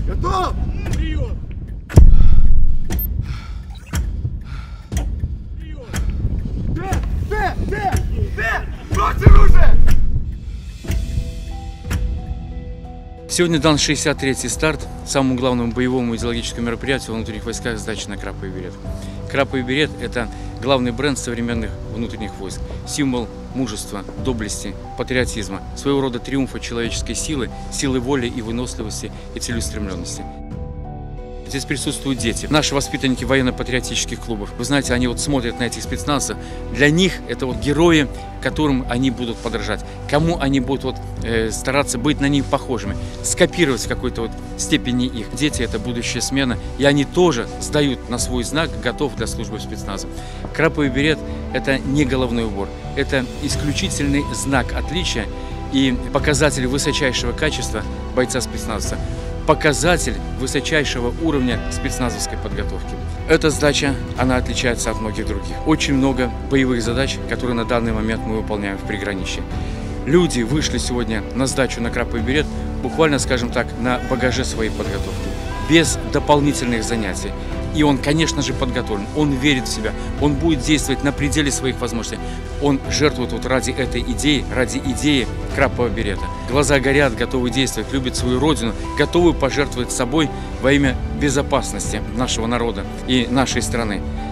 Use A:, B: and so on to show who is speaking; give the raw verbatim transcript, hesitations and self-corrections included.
A: Готов! Прием! Прием! Д! Д! Д! Д! Брось оружие!
B: Сегодня дан шестьдесят третий старт самому главному боевому идеологическому мероприятию в внутренних войсках сдачи на краповый берет. Краповый берет – это главный бренд современных внутренних войск, символ мужества, доблести, патриотизма, своего рода триумфа человеческой силы, силы воли и выносливости и целеустремленности. Здесь присутствуют дети, наши воспитанники военно-патриотических клубов. Вы знаете, они вот смотрят на этих спецназовцев. Для них это вот герои, которым они будут подражать, кому они будут вот, э, стараться быть на них похожими, скопировать в какой-то вот степени их. Дети – это будущая смена, и они тоже сдают на свой знак, готов для службы в спецназе. Краповый берет – это не головной убор, это исключительный знак отличия и показатель высочайшего качества бойца спецназа. Показатель высочайшего уровня спецназовской подготовки. Эта сдача, она отличается от многих других. Очень много боевых задач, которые на данный момент мы выполняем в приграничье. Люди вышли сегодня на сдачу на краповый берет, буквально, скажем так, на багаже своей подготовки, без дополнительных занятий. И он, конечно же, подготовлен, он верит в себя, он будет действовать на пределе своих возможностей. Он жертвует вот ради этой идеи, ради идеи крапового берета. Глаза горят, готовы действовать, любят свою родину, готовы пожертвовать собой во имя безопасности нашего народа и нашей страны.